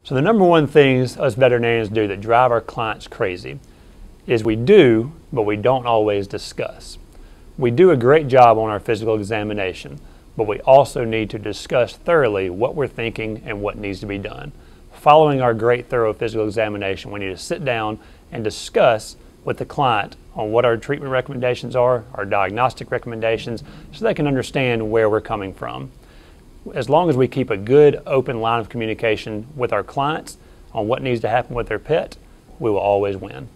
So the number one things us veterinarians do that drive our clients crazy is we do, but we don't always discuss. We do a great job on our physical examination, but we also need to discuss thoroughly what we're thinking and what needs to be done. Following our great thorough physical examination, we need to sit down and discuss with the client on what our treatment recommendations are, our diagnostic recommendations, so they can understand where we're coming from. As long as we keep a good open line of communication with our clients on what needs to happen with their pet, we will always win.